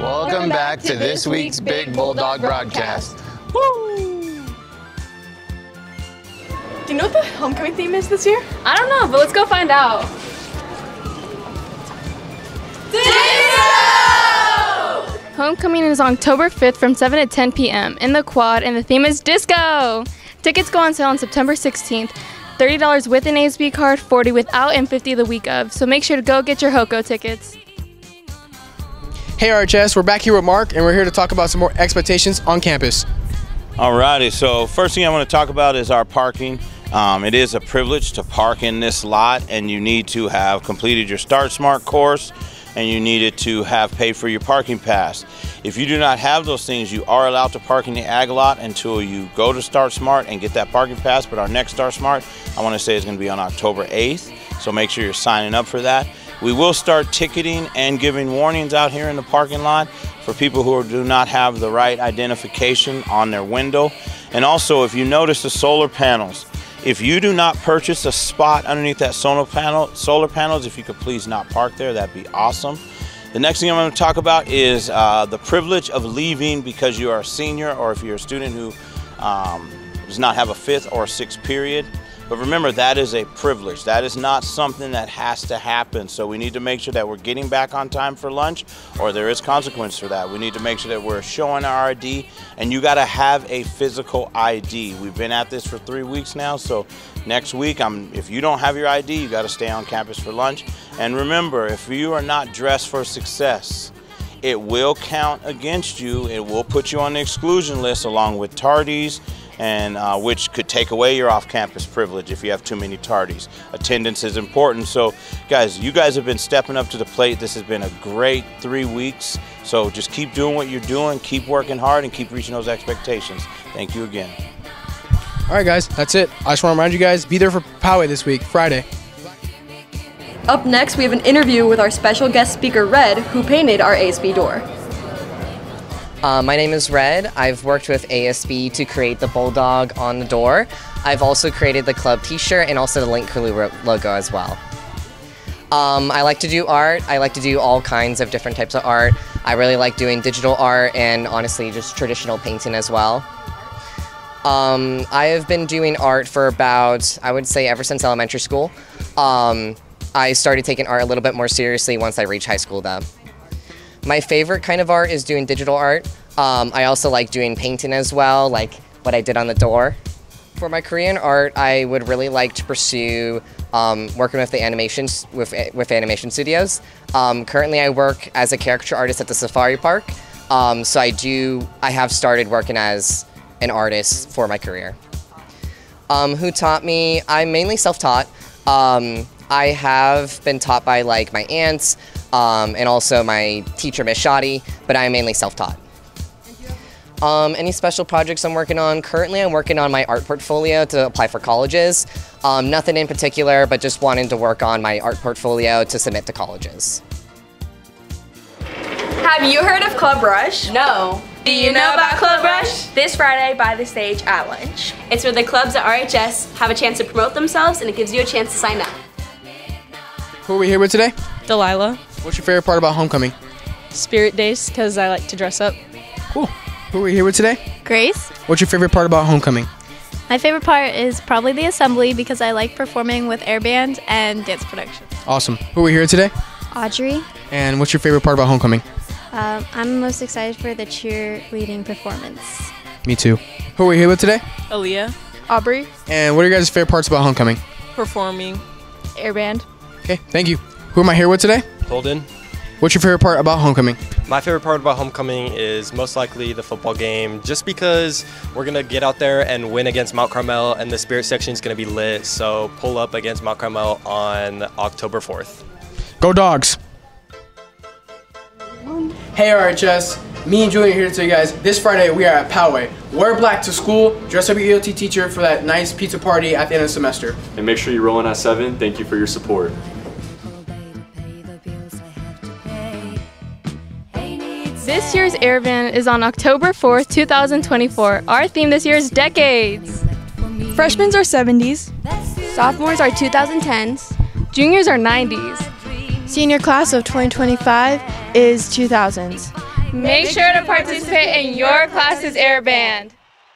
Welcome back to this week's Big Bulldog broadcast. Woo! Do you know what the homecoming theme is this year? I don't know, but let's go find out. Disco! Homecoming is October 5th from 7 to 10 p.m. in the Quad, and the theme is disco. Tickets go on sale on September 16th. $30 with an ASB card, $40 without, and $50 the week of. So make sure to go get your HOCO tickets. Hey RHS, we're back here with Mark, and we're here to talk about some more expectations on campus. Alrighty, so first thing I want to talk about is our parking. It is a privilege to park in this lot, and you need to have completed your Start Smart course, and you needed to have paid for your parking pass. If you do not have those things, you are allowed to park in the Ag lot until you go to Start Smart and get that parking pass. But our next Start Smart, I want to say, is going to be on October 8th, so make sure you're signing up for that. We will start ticketing and giving warnings out here in the parking lot for people who do not have the right identification on their window. And also, if you notice the solar panels, if you do not purchase a spot underneath that solar panels, if you could please not park there, that'd be awesome. The next thing I'm going to talk about is the privilege of leaving because you are a senior, or if you're a student who does not have a 5th or 6th period. But remember, that is a privilege. That is not something that has to happen. So we need to make sure that we're getting back on time for lunch, or there is consequence for that. We need to make sure that we're showing our ID, and you got to have a physical ID. We've been at this for 3 weeks now, so next week, if you don't have your ID, you got to stay on campus for lunch. And remember, if you are not dressed for success, it will count against you. It will put you on the exclusion list along with tardies, and which could take away your off-campus privilege if you have too many tardies. Attendance is important. So guys, you guys have been stepping up to the plate. This has been a great 3 weeks. So just keep doing what you're doing, keep working hard, and keep reaching those expectations. Thank you again. All right, guys, that's it. I just want to remind you guys, be there for Poway this week, Friday. Up next, we have an interview with our special guest speaker, Red, who painted our ASB door. My name is Red. I've worked with ASB to create the bulldog on the door. I've also created the club t-shirt and also the Link Curlew logo as well. I like to do art. I like to do all kinds of different types of art. I really like doing digital art and honestly just traditional painting as well. I have been doing art for about, I would say, ever since elementary school. I started taking art a little bit more seriously once I reached high school though. My favorite kind of art is doing digital art. I also like doing painting as well, like what I did on the door. For my career in art, I would really like to pursue working with the animations with animation studios. Currently, I work as a caricature artist at the Safari Park. So I have started working as an artist for my career. Who taught me? I'm mainly self-taught. I have been taught by like my aunts and also my teacher, Miss Shoddy, but I'm mainly self-taught. Any special projects I'm working on? Currently, I'm working on my art portfolio to apply for colleges. Nothing in particular, but just wanting to work on my art portfolio to submit to colleges. Have you heard of Club Rush? No. Do you know about Club Rush? This Friday by the stage at lunch. It's where the clubs at RHS have a chance to promote themselves, and it gives you a chance to sign up. Who are we here with today? Delilah. What's your favorite part about homecoming? Spirit Days, because I like to dress up. Cool. Who are we here with today? Grace. What's your favorite part about homecoming? My favorite part is probably the assembly because I like performing with air band and dance production. Awesome. Who are we here today? Audrey. And what's your favorite part about homecoming? I'm most excited for the cheerleading performance. Me too. Who are we here with today? Aaliyah. Aubrey. And what are your guys' favorite parts about homecoming? Performing. Air band. Okay, thank you. Who am I here with today? Holden. What's your favorite part about homecoming? My favorite part about homecoming is most likely the football game, just because we're going to get out there and win against Mount Carmel, and the spirit section is going to be lit, so pull up against Mount Carmel on October 4th. Go Dogs! Hey RHS, me and Julian are here to tell you guys, this Friday we are at Poway. Wear black to school, dress up your ELT teacher for that nice pizza party at the end of the semester. And make sure you roll in at 7. Thank you for your support. This year's Air Band is on October 4th, 2024. Our theme this year is Decades. Freshmen are 70s. Sophomores are 2010s. Juniors are 90s. Senior class of 2025 is 2000s. Make sure to participate in your class's air band.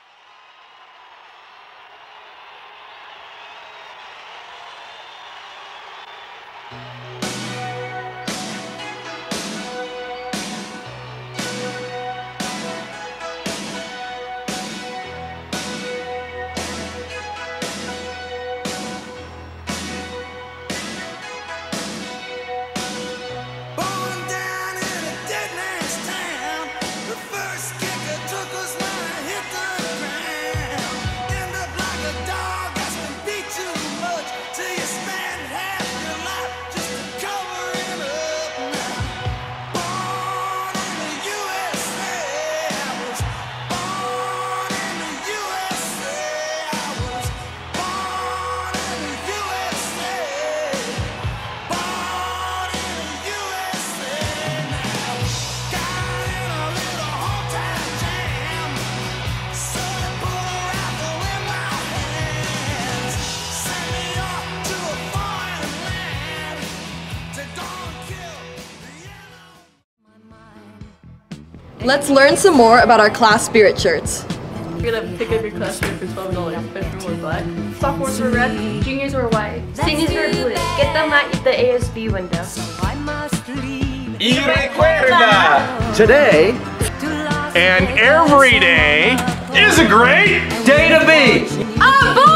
Let's learn some more about our class spirit shirts. You're gonna pick up your class shirt for $12. Freshmen wear black. Sophomores wear red. Juniors wear white. Seniors wear blue. Get them at the ASB window. Y recuerda, today and every day is a great day to be. A boy!